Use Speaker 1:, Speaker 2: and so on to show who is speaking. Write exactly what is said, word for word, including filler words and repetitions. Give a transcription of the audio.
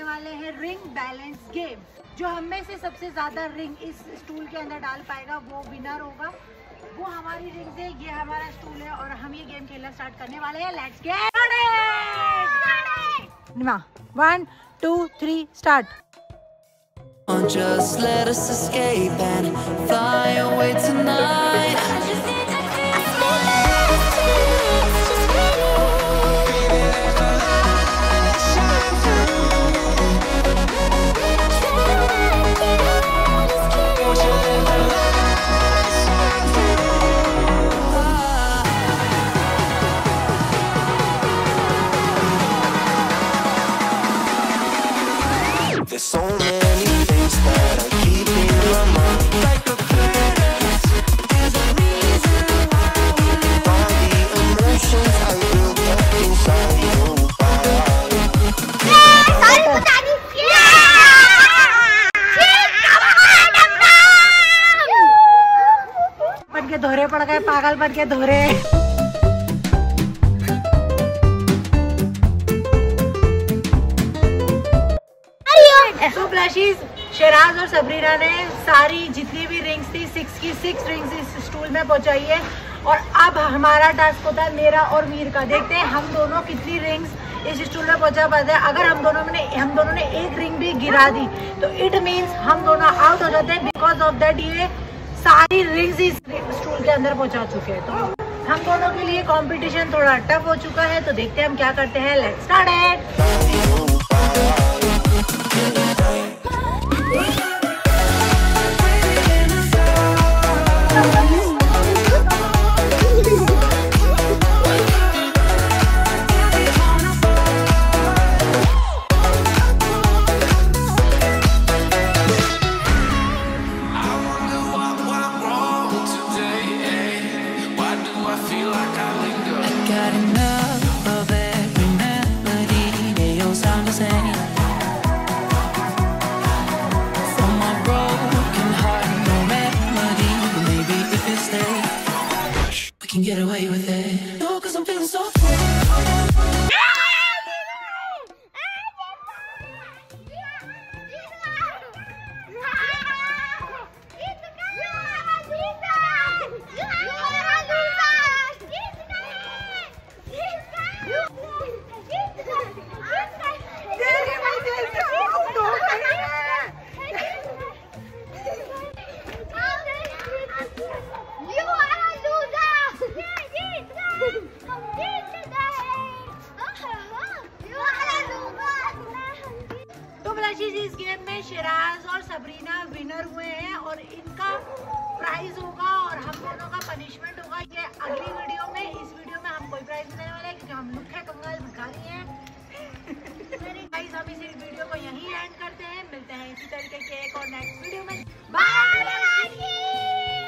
Speaker 1: वाले हैं ring balance game. जो हम में से सबसे ज्यादा रिंग इस स्टूल के अंदर डाल पाएगा वो विनर होगा। वो हमारी रिंग है, ये हमारा स्टूल है और हम ये गेम खेलना स्टार्ट करने वाले हैं। Let's get started. One two three start.
Speaker 2: Just let us escape and fly away tonight. There's so many things that are keeping my mind like a past. There's a reason why we live. All the emotions I built up inside your body.
Speaker 1: बन के धोरे पड़ गए, पागल बन के धोरे। तो फ्लैशीज, शराज और सबरीना ने सारी जितनी भी रिंग्स थी सिक्स की सिक्स रिंग्स इस स्टूल में पहुंचाई है। और अब हमारा टास्क होता है मेरा और मीर का। देखते हैं हम दोनों कितनी रिंग्स इस स्टूल में पहुंचा पाते हैं। अगर हम दोनों ने हम दोनों ने एक रिंग भी गिरा दी तो इट मीन्स हम दोनों आउट हो जाते हैं। बिकॉज ऑफ दैट ये सारी रिंग्स इस स्टूल के अंदर पहुंचा चुके हैं। तो हम दोनों के लिए कॉम्पिटिशन थोड़ा टफ हो चुका है। तो देखते हैं हम क्या करते हैं। Let's start it.
Speaker 2: Got enough of every melody, they all sound the same. From my broken heart, no remedy. Maybe if it stays, we can get away with it. No, 'cause I'm feeling so free.
Speaker 1: इस game में शराज और Sabrina winner हुए हैं और इनका prize होगा और हम दोनों का पनिशमेंट होगा ये अगली वीडियो में। इस वीडियो में हम कोई प्राइज नहीं देने वाले क्योंकि हम लुखे कंगाल भिखारी हैं। गाइस हम इस वीडियो को यहीं एंड करते हैं। मिलते हैं इसी तरीके के एक और नेक्स्ट वीडियो में। बाय।